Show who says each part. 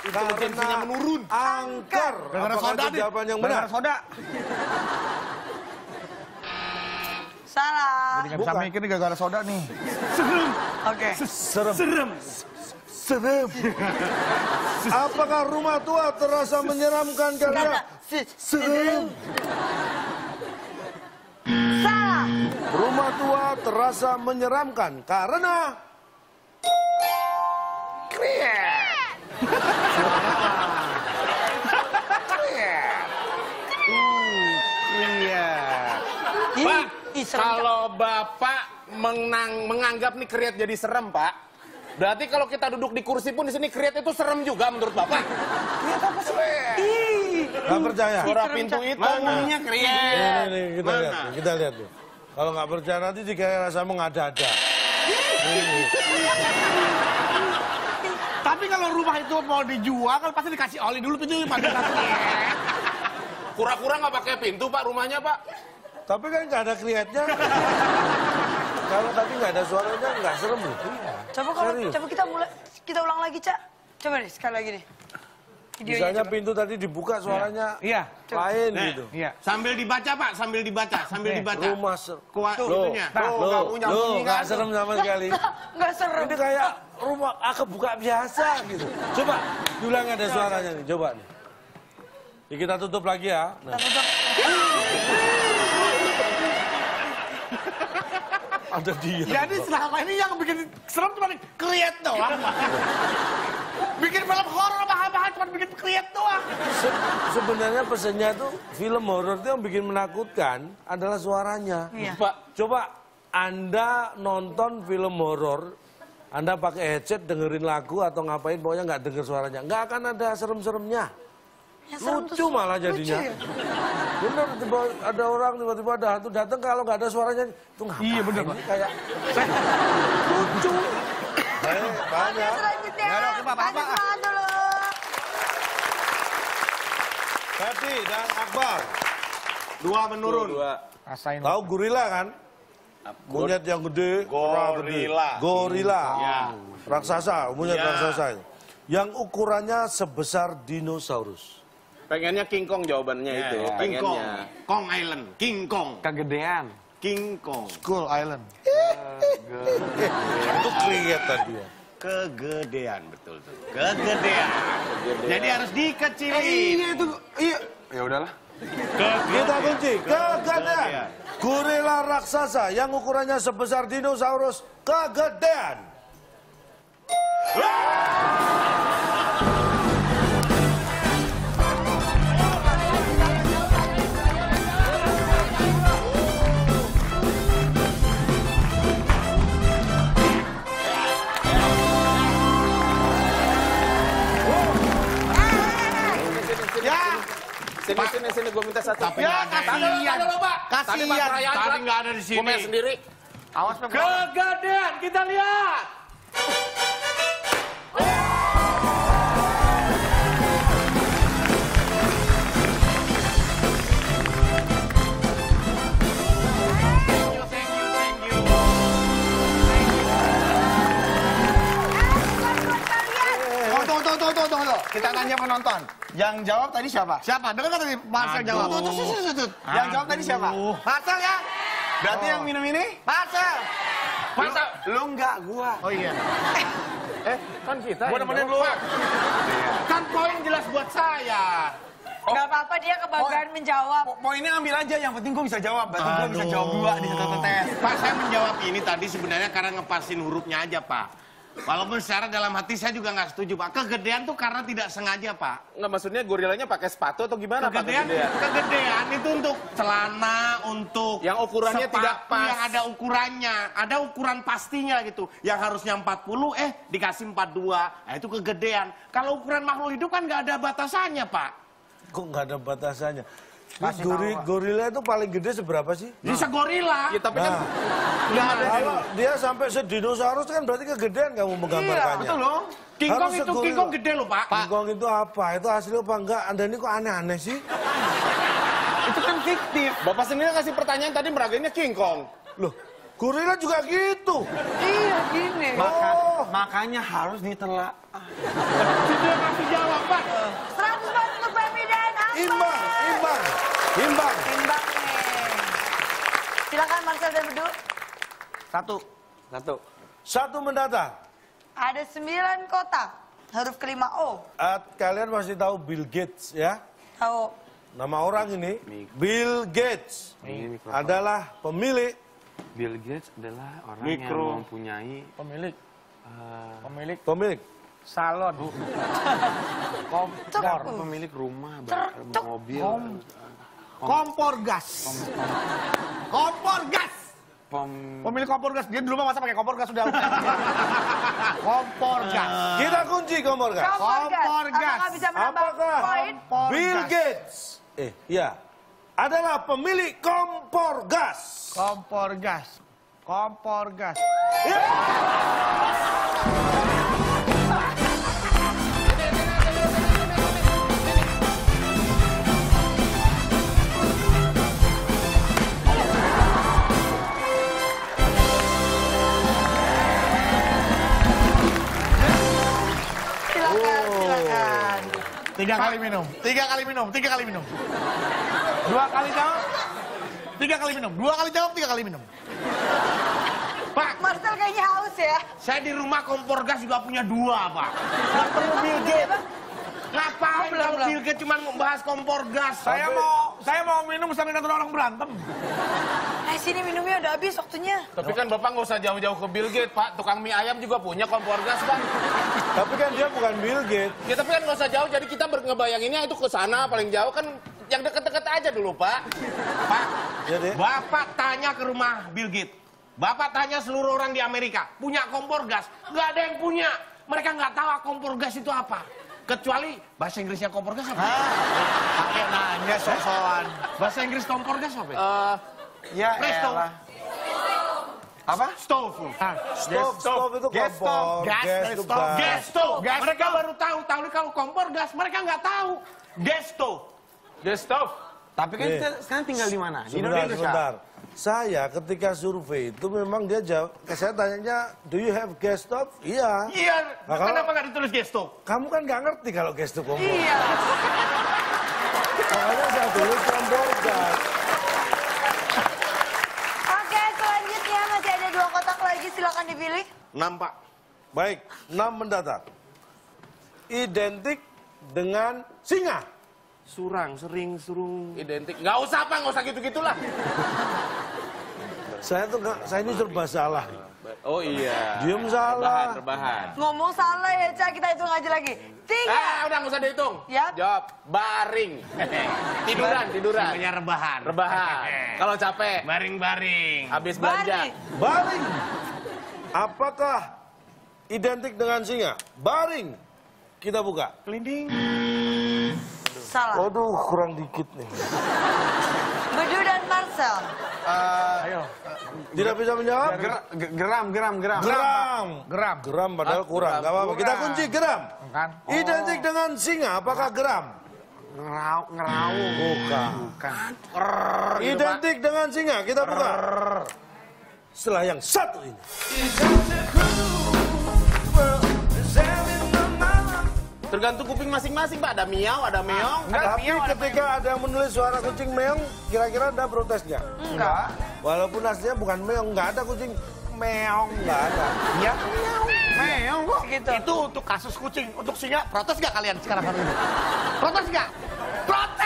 Speaker 1: intelijensinya menurun.
Speaker 2: Angker.
Speaker 1: Gara-gara soda nih.
Speaker 2: Jawaban yang benar.
Speaker 1: Gara-gara soda.
Speaker 3: Salah.
Speaker 1: Jadi nggak bisa mikir nih gara-gara soda nih.
Speaker 3: Oke.
Speaker 2: Serem. Apakah rumah tua terasa menyeramkan karena serem?
Speaker 3: Salah.
Speaker 2: Rumah tua terasa menyeramkan karena
Speaker 1: Pak, kalau Bapak menganggap nih kriat jadi serem, Pak. Berarti kalau kita duduk di kursi pun di sini kriat itu serem juga menurut Bapak. Kriat apa sih?
Speaker 2: nggak percaya.
Speaker 1: Suara pintu itu ngomongnya kriat.
Speaker 2: Ini kita lihat nih. Kalau nggak percaya nanti jika rasa mengada-ada.
Speaker 1: Tapi kalau rumah itu mau dijual kan pasti dikasih oli dulu pintu pakai kriat. Kura-kura nggak pakai pintu, Pak, rumahnya, Pak.
Speaker 2: Tapi kan nggak ada kriatnya. Kalau tadi nggak ada suaranya nggak serem loh.
Speaker 3: Coba kita ulang lagi, Cak. Coba deh sekali lagi nih.
Speaker 2: Misalnya pintu tadi dibuka suaranya lain gitu.
Speaker 4: Iya. Sambil dibaca, Pak, sambil dibaca.
Speaker 2: Rumah
Speaker 4: Kuatunya.
Speaker 2: Loh, nggak serem sama sekali.
Speaker 3: Nggak serem.
Speaker 2: Ini kayak rumah kebuka biasa gitu. Coba diulang ada suaranya nih, coba nih. Jadi kita tutup lagi ya. Nah. Ada dia.
Speaker 1: Jadi selama ini yang bikin serem cuma kriat doang. Bikin film horor bahan-bahan cuma bikin kriat doang.
Speaker 2: Sebenarnya pesannya tuh film horor itu yang bikin menakutkan adalah suaranya.
Speaker 3: Iya.
Speaker 2: Pak, coba Anda nonton film horor, Anda pakai headset dengerin lagu atau ngapain, pokoknya nggak denger suaranya, nggak akan ada serem-seremnya. Lucu malah jadinya. Bener, ada orang tiba-tiba ada hantu datang kalau nggak ada suaranya, itu ngapain? Iya bener, Pak. Kayak lucu. Banyak.
Speaker 3: Selanjutnya.
Speaker 1: Apa-apa.
Speaker 3: Dulu.
Speaker 2: Fethi dan Akbar.
Speaker 4: 2 menurun.
Speaker 1: Rasain.
Speaker 2: Tahu gorila kan? Monyet yang gede. Gorila.
Speaker 4: Ya.
Speaker 2: Raksasa, monyet raksasa. Yang ukurannya sebesar dinosaurus.
Speaker 4: Pengennya King Kong jawabannya itu. King Kong. Kong Island. King Kong.
Speaker 1: Kegedean.
Speaker 4: King Kong.
Speaker 1: Skull Island.
Speaker 2: Itu kelihatan dia.
Speaker 4: Kegedean, betul tuh. Kegedean. Jadi harus dikecilin.
Speaker 1: Iya itu. Iya. Ya udahlah.
Speaker 2: Kita kunci. Kegedean. Gorila raksasa yang ukurannya sebesar dinosaurus. Kegedean.
Speaker 1: Sini, gue minta satu.
Speaker 4: Tapi ya, kasihan.
Speaker 1: Kasihan.
Speaker 4: Tadi nggak ada di sini.
Speaker 1: Gue main sendiri. Awas, Pak.
Speaker 4: Kegedean, kita lihat. Tunggu. Kita tanya penonton. Yang jawab tadi siapa? Siapa? Dengar kan tadi Marcel jawab. Yang jawab tadi siapa? Marcel ya? Berarti yang minum ini? Marcel. Lu enggak, gua. Oh iya. Kan kita.
Speaker 1: Gua nemenin lu.
Speaker 4: Kan poin jelas buat saya.
Speaker 3: Gak apa-apa, dia kebanggaan menjawab.
Speaker 1: Poinnya ambil aja, yang penting gua bisa jawab. Berarti gua bisa jawab 2 di satu tes.
Speaker 4: Pak, saya menjawab ini tadi sebenarnya karena ngepasin hurufnya aja, Pak. Walaupun secara dalam hati saya juga nggak setuju, Pak. Kegedean tuh karena tidak sengaja, Pak.
Speaker 1: Nggak, maksudnya gorilanya pakai sepatu atau gimana, Pak?
Speaker 4: Kegedean itu untuk celana, untuk
Speaker 1: yang ukurannya
Speaker 4: sepatu
Speaker 1: tidak pas.
Speaker 4: Yang ada ukurannya, ada ukuran pastinya gitu. Yang harusnya 40, dikasih 42. Nah, itu kegedean. Kalau ukuran makhluk hidup kan nggak ada batasannya, Pak.
Speaker 2: Kok nggak ada batasannya? Gorila itu paling gede seberapa sih?
Speaker 4: Bisa gorila.
Speaker 1: Ya, tapi kan
Speaker 4: nggak ada.
Speaker 2: Kalau dia sampai sedinosaurus kan berarti kegedean kamu menggambarkannya.
Speaker 4: Iya, betul loh. King Kong itu King Kong gede loh, Pak.
Speaker 2: King Kong itu apa? Itu asli apa enggak? Anda ini kok aneh-aneh sih?
Speaker 1: itu kan fiktif. Bapak sendiri kasih pertanyaan tadi meragainnya King Kong.
Speaker 2: Loh, gorila juga gitu.
Speaker 3: Iya, gini.
Speaker 1: Makanya harus ditelaah.
Speaker 4: Sudah kasih jawab.
Speaker 2: imbang.
Speaker 3: Imbang nih. Silakan Marcel dan Bedu.
Speaker 2: Satu mendata.
Speaker 3: Ada 9 kota. Huruf kelima O.
Speaker 2: Kalian masih tahu Bill Gates ya?
Speaker 3: Tahu.
Speaker 2: Nama orang ini, Bill Gates, adalah pemilik.
Speaker 1: Bill Gates adalah orang yang mempunyai
Speaker 2: Pemilik.
Speaker 4: Salon.
Speaker 1: pemilik rumah, mobil,
Speaker 4: Kompor gas. Pemilik kompor gas. Dia dulu mah masa pakai kompor gas sudah. Kompor gas.
Speaker 2: Kita kunci kompor gas.
Speaker 3: Kompor gas. Apakah bisa menambah poin?
Speaker 2: Bill Gates, ya, adalah pemilik kompor gas.
Speaker 4: Kompor gas.
Speaker 3: Silakan.
Speaker 4: 3 kali minum. 2 kali jawab. 3 kali minum. 2 kali jawab, 3 kali minum.
Speaker 1: Pak,
Speaker 3: Marcel kayaknya haus ya.
Speaker 1: saya di rumah kompor gas juga punya 2, Pak.
Speaker 3: Nggak perlu Bill Gates.
Speaker 1: Ngapain kalau Bill Gates cuma membahas kompor gas?
Speaker 4: Saya mau minum sambil nonton orang berantem.
Speaker 3: Sini minumnya udah habis waktunya.
Speaker 1: Tapi kan Bapak nggak usah jauh-jauh ke Bill Gates, Pak. Tukang mie ayam juga punya kompor gas, Pak.
Speaker 2: Tapi kan dia bukan Bill Gates.
Speaker 1: Ya, tapi kan nggak usah jauh, jadi kita ngebayanginnya itu ke sana, paling jauh kan yang deket-deket aja dulu, Pak. Pak,
Speaker 2: Ya, Dek.
Speaker 1: Bapak tanya ke rumah Bill Gates. Bapak tanya seluruh orang di Amerika, punya kompor gas. Nggak ada yang punya. Mereka nggak tahu kompor gas itu apa. Kecuali bahasa Inggrisnya kompor gas apa?
Speaker 4: Pakai nanya sosokan.
Speaker 1: Bahasa Inggris kompor gas apa?
Speaker 4: Ya
Speaker 1: Presto.
Speaker 4: elah. Apa?
Speaker 1: Stove.
Speaker 2: Stove itu kompor. Gas itu gas.
Speaker 1: Gas stove. Mereka baru tahu kalau kompor gas. Mereka nggak tahu. Gas stove. Gas stove.
Speaker 4: Tapi kan kita sekarang tinggal di mana? Di Indonesia.
Speaker 2: Sebentar. Saya ketika survei itu memang dia jawab, saya tanyanya, do you have gas stove? Iya.
Speaker 1: Iya.
Speaker 2: Nah, kalau-
Speaker 1: Kenapa nggak ditulis gas stove?
Speaker 2: Kamu kan nggak ngerti kalau gas itu kompor.
Speaker 3: Iya.
Speaker 2: Makanya saya tulis kompor gas.
Speaker 3: Oke, selanjutnya masih ada 2 kotak lagi. Silakan dipilih.
Speaker 1: 6, Pak.
Speaker 2: Baik, 6 mendata. Identik dengan singa.
Speaker 1: Surang, sering, surung. Identik. Nggak usah, Pak. Nggak usah gitu-gitulah.
Speaker 2: Saya ini serba salah.
Speaker 1: Oh iya.
Speaker 2: Diem salah.
Speaker 1: Rebahan.
Speaker 3: Ngomong salah ya, Cak. Kita hitung aja lagi. 3.
Speaker 1: Udah nggak usah dihitung.
Speaker 3: Yap.
Speaker 1: Jawab. Baring. Tiduran.
Speaker 4: Semuanya rebahan.
Speaker 1: Rebahan. Kalau capek.
Speaker 4: Baring-baring.
Speaker 1: Habis belanja.
Speaker 2: Baring. Apakah identik dengan singa? Baring. Kita buka.
Speaker 4: Kelinding.
Speaker 3: Salah.
Speaker 2: Waduh, kurang dikit nih.
Speaker 3: Bedu dan Marcel.
Speaker 4: Ayo.
Speaker 2: Tidak bisa menjawab?
Speaker 4: Geram.
Speaker 2: Geram padahal kurang. Gak apa-apa. Kita kunci geram.
Speaker 4: Kan?
Speaker 2: Identik dengan singa. Apakah geram?
Speaker 4: Ngerawu.
Speaker 2: Bukan.
Speaker 1: Gitu,
Speaker 2: Identik dengan singa. Kita buka. Setelah yang satu ini.
Speaker 1: Tergantung kuping masing-masing, Pak. Ada miau, ada meong.
Speaker 2: Tapi ketika ada yang menulis suara kucing meong, kira-kira ada protes nggak?
Speaker 4: Enggak.
Speaker 2: Walaupun aslinya bukan meong, nggak ada kucing meong, nggak ada.
Speaker 4: Iya. Meong kok.
Speaker 3: Gitu.
Speaker 4: Itu untuk kasus kucing. Untuk singa, protes nggak kalian sekarang hari ini? Protes nggak? Protes!